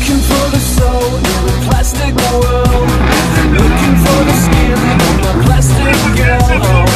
Looking for the soul in a plastic world. Looking for the skin on my plastic girl.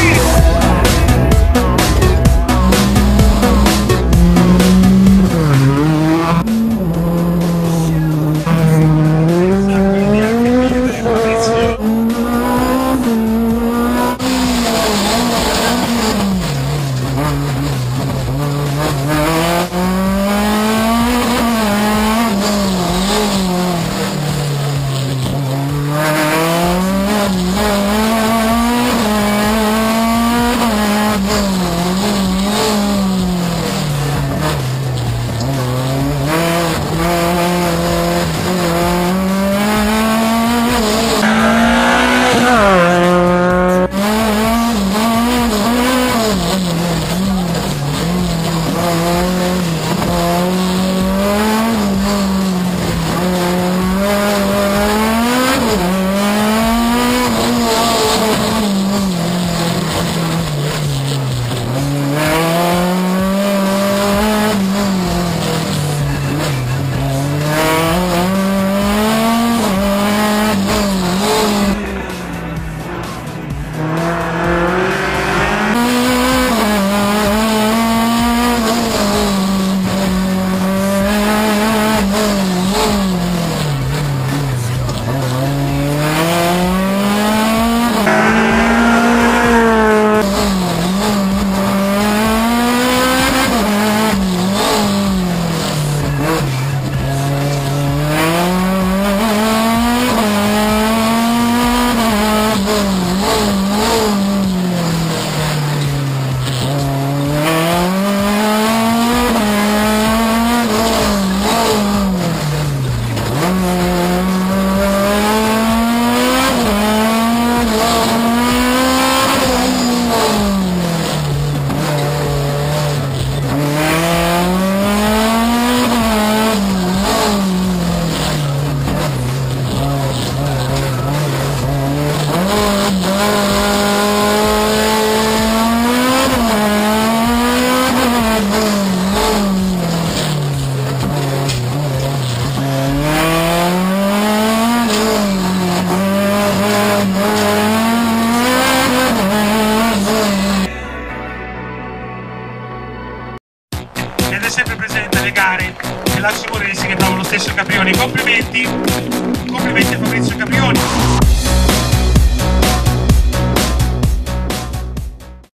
Ed è sempre presente alle gare e la Simone che fanno lo stesso Caprioni. Complimenti a Fabrizio Caprioni.